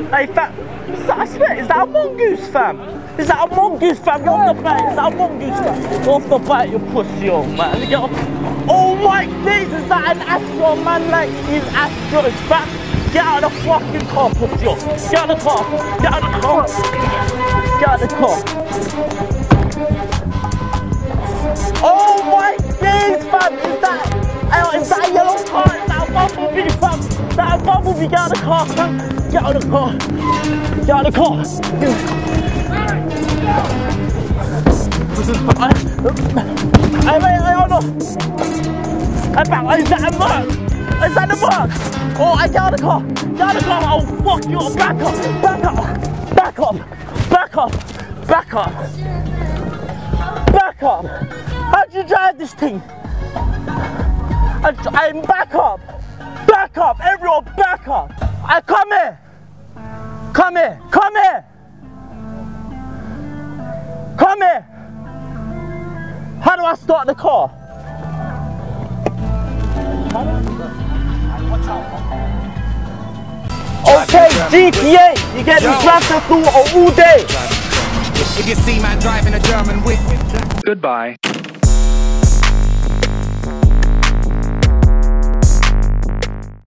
Hey fam, I swear, is that a mongoose fam? Is that a mongoose fam? Get off the bike, is that a mongoose fam? Get off the bike, you pussy old man. Get off. Oh my days, is that an Astro man like these Astros fam? Get out of the fucking car, pussy off. Get out of the car, get out of the car. Get out of the car. Oh my days fam, is that a yellow car? Is that a bumblebee fam? Is that a bumblebee? Get out of the car fam. Get out of the car. Get out of the car. Hey, hold on. Is that a Merc? Is that the Merc? Oh, get out of the car. Get out of the car. Oh, fuck you. Back up. Back up. Back up. Back up. Back up. Back up. How'd you drive this thing? I'm back up. Back up. Everyone, back up. Come here. Come here. Come here. Come here. How do I start the car? Okay, GTA. You get me drafted through all day. If you see man driving a German whip. Goodbye.